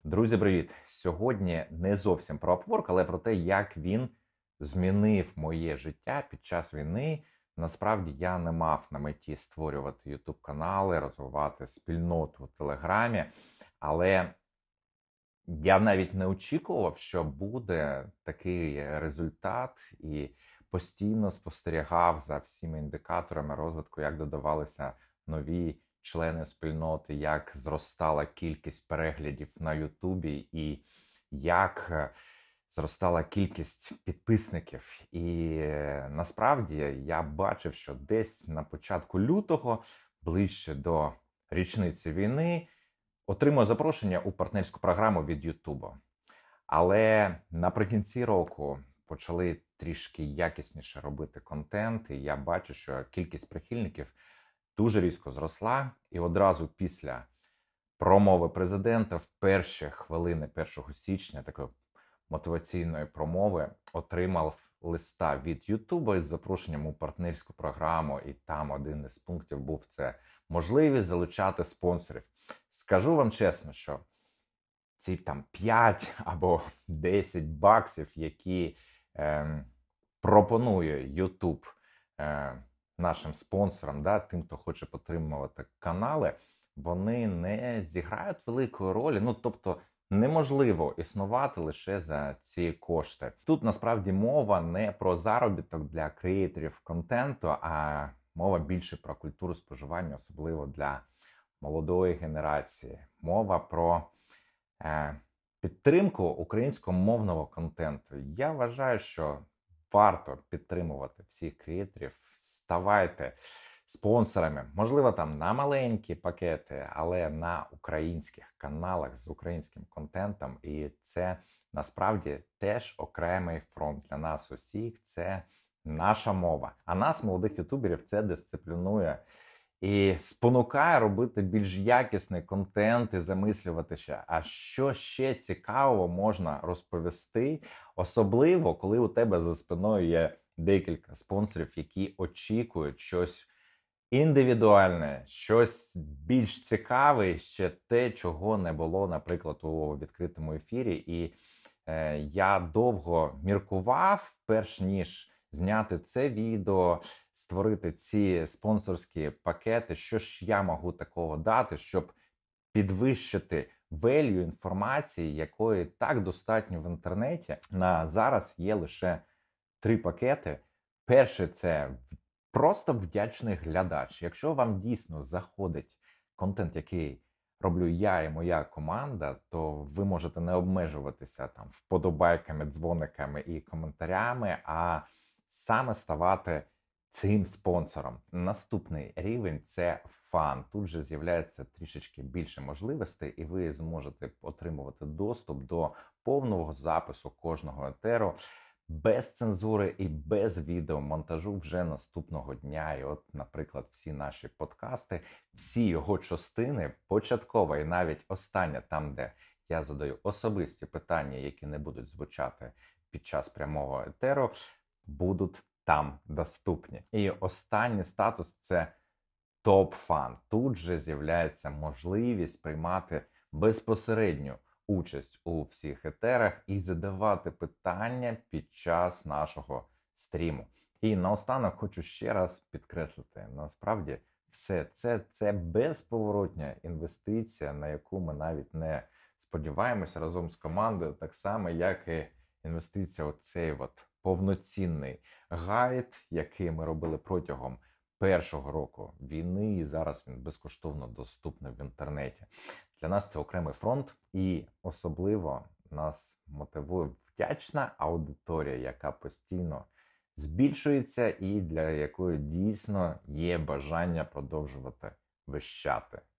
Друзі, привіт! Сьогодні не зовсім про Upwork, але про те, як він змінив моє життя під час війни. Насправді я не мав на меті створювати YouTube-канали, розвивати спільноту в Телеграмі, але я навіть не очікував, що буде такий результат, і постійно спостерігав за всіма індикаторами розвитку, як додавалися нові члени спільноти, як зростала кількість переглядів на Ютубі і як зростала кількість підписників. І насправді я бачив, що десь на початку лютого, ближче до річниці війни, отримую запрошення у партнерську програму від Ютуба. Але наприкінці року почали трішки якісніше робити контент, і я бачу, що кількість прихильників дуже різко зросла. І одразу після промови президента в перші хвилини 1 січня такої мотиваційної промови отримав листа від Ютуба із запрошенням у партнерську програму, і там один із пунктів був це можливість залучати спонсорів. Скажу вам чесно, що ці там 5 або 10 баксів, які пропонує YouTube нашим спонсорам, тим, хто хоче підтримувати канали, вони не зіграють великої ролі. Тобто неможливо існувати лише за ці кошти. Тут насправді мова не про заробіток для креаторів контенту, а мова більше про культуру споживання, особливо для молодої генерації. Мова про підтримку українськомовного контенту. Я вважаю, що варто підтримувати всіх креаторів. Ставайте спонсорами, можливо, там на маленькі пакети, але на українських каналах з українським контентом. І це насправді теж окремий фронт для нас усіх. Це наша мова. А нас, молодих ютуберів, це дисциплінує і спонукає робити більш якісний контент і замислюватися, а що ще цікавого можна розповісти, особливо, коли у тебе за спиною є декілька спонсорів, які очікують щось індивідуальне, щось більш цікаве, ще те, чого не було, наприклад, у відкритому ефірі. І я довго міркував, перш ніж зняти це відео, створити ці спонсорські пакети, що ж я можу такого дати, щоб підвищити value інформації, якої так достатньо в інтернеті. На зараз є лише 3 пакети. Перший – це просто вдячний глядач. Якщо вам дійсно заходить контент, який роблю я і моя команда, то ви можете не обмежуватися там вподобайками, дзвониками і коментарями, а саме ставати цим спонсором. Наступний рівень – це фан. Тут же з'являється трішечки більше можливостей, і ви зможете отримувати доступ до повного запису кожного етеру, без цензури і без відеомонтажу вже наступного дня. І от, наприклад, всі наші подкасти, всі його частини, початкова і навіть остання, там, де я задаю особисті питання, які не будуть звучати під час прямого етеру, будуть там доступні. І останній статус – це топ-фан. Тут же з'являється можливість приймати безпосередню участь у всіх етерах і задавати питання під час нашого стріму. І наостанок хочу ще раз підкреслити, насправді все це безповоротня інвестиція, на яку ми навіть не сподіваємося разом з командою, так само, як і інвестиція у цей повноцінний гайд, який ми робили протягом першого року війни, і зараз він безкоштовно доступний в інтернеті. Для нас це окремий фронт, і особливо нас мотивує вдячна аудиторія, яка постійно збільшується і для якої дійсно є бажання продовжувати вещати.